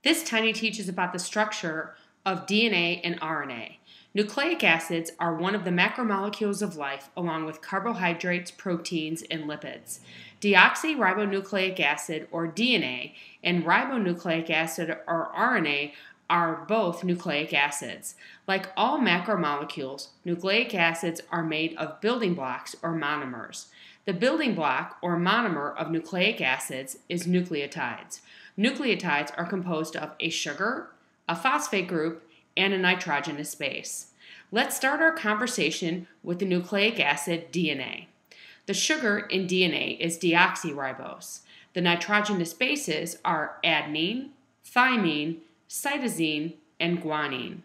This tiny teaches about the structure of DNA and RNA. Nucleic acids are one of the macromolecules of life, along with carbohydrates, proteins, and lipids. Deoxyribonucleic acid, or DNA, and ribonucleic acid, or RNA, are both nucleic acids. Like all macromolecules, nucleic acids are made of building blocks, or monomers. The building block, or monomer, of nucleic acids is nucleotides. Nucleotides are composed of a sugar, a phosphate group, and a nitrogenous base. Let's start our conversation with the nucleic acid DNA. The sugar in DNA is deoxyribose. The nitrogenous bases are adenine, thymine, cytosine, and guanine.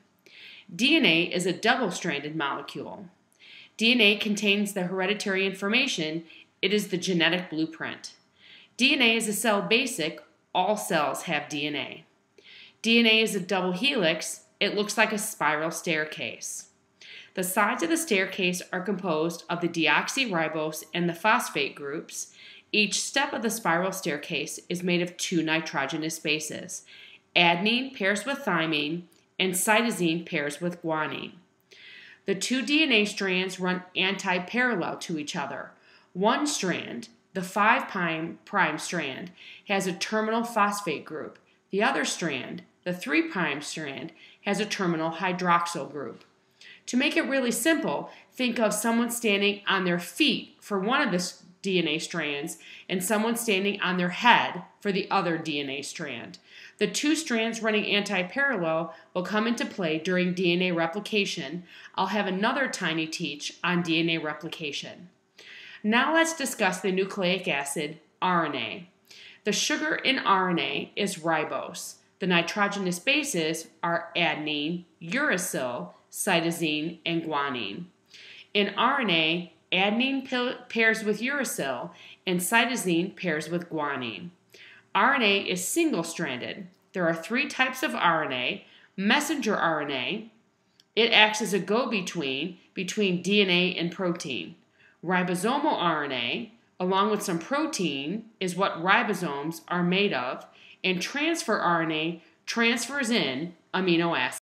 DNA is a double-stranded molecule. DNA contains the hereditary information. It is the genetic blueprint. DNA is a cell basic. All cells have DNA. DNA is a double helix. It looks like a spiral staircase. The sides of the staircase are composed of the deoxyribose and the phosphate groups. Each step of the spiral staircase is made of two nitrogenous bases. Adenine pairs with thymine, and cytosine pairs with guanine. The two DNA strands run anti-parallel to each other. One strand, the 5' strand, has a terminal phosphate group. The other strand, the 3' strand, has a terminal hydroxyl group. To make it really simple, think of someone standing on their feet for one of the DNA strands and someone standing on their head for the other DNA strand. The two strands running anti-parallel will come into play during DNA replication. I'll have another tiny teach on DNA replication. Now let's discuss the nucleic acid RNA. The sugar in RNA is ribose. The nitrogenous bases are adenine, uracil, cytosine, and guanine. In RNA, adenine pairs with uracil and cytosine pairs with guanine. RNA is single-stranded. There are 3 types of RNA. Messenger RNA. It acts as a go-between between DNA and protein. Ribosomal RNA, along with some protein, is what ribosomes are made of, and transfer RNA transfers in amino acids.